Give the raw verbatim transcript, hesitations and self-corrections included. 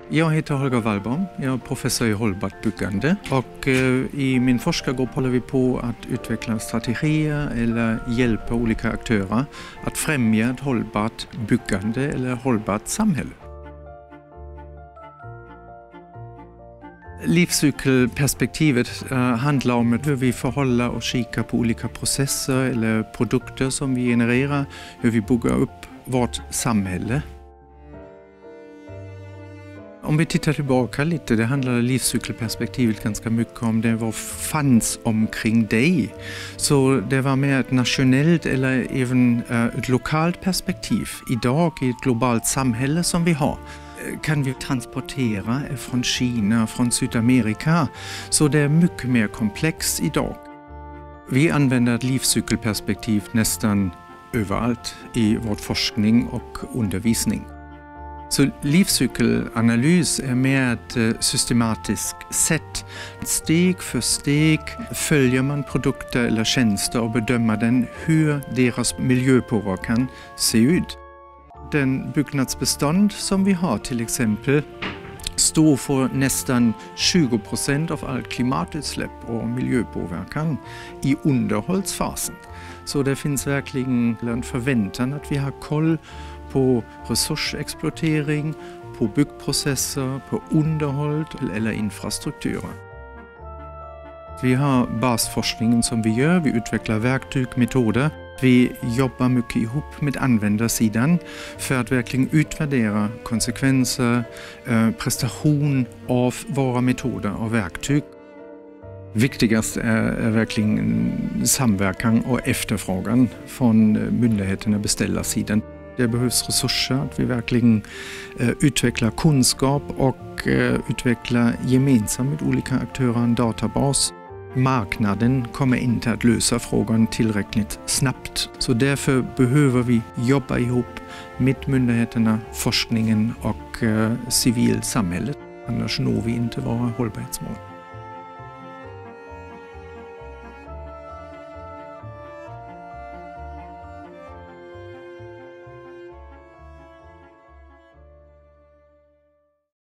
Jag heter Holger Wallbaum, jag är professor i hållbart byggande och i min forskargrupp håller vi på att utveckla strategier eller hjälpa olika aktörer att främja ett hållbart byggande eller hållbart samhälle. Livscykelperspektivet uh, handlar om hur vi förhåller och kikar på olika processer eller produkter som vi genererar, hur vi bygger upp vårt samhälle. Om vi tittar tillbaka lite, det handlar livscykelperspektivet ganska mycket om det vad fanns omkring dig. Så det var mer ett nationellt eller även uh, ett lokalt perspektiv. Idag i ett globalt samhälle som vi har kan vi transportera från Kina, från Sydamerika. Så det är mycket mer komplext idag. Vi använder ett livscykelperspektiv nästan överallt i vår forskning och undervisning. Så livscykelanalys är mer ett systematiskt sätt. Steg för steg följer man produkter eller tjänster och bedömer den hur deras miljöpåverkan ser ut. Den byggnadsbestånd som vi har till exempel står för nästan tjugo procent av allt klimatutsläpp och miljöpåverkan i underhållsfasen. Så det finns verkligen en förväntan att vi har koll på resursexploatering, på byggprocesser, på underhåll eller infrastrukturer. Vi har basforskningen som vi gör, vi utvecklar verktyg, metoder. Vi jobbar mycket ihop med användarsidan för att verkligen utvärdera konsekvenser, eh, prestation av våra metoder och verktyg. Viktigast är, är verkligen samverkan och efterfrågan från myndigheterna och beställarsidan. Det behövs resurser, att vi verkligen eh, utvecklar kunskap och eh, utvecklar gemensamt med olika aktörer en databas. Marknaden kommer inte att lösa frågan tillräckligt snabbt. Så därför behöver vi jobba ihop med myndigheterna, forskningen och eh, civilsamhället. Annars når vi inte våra hållbarhetsmål.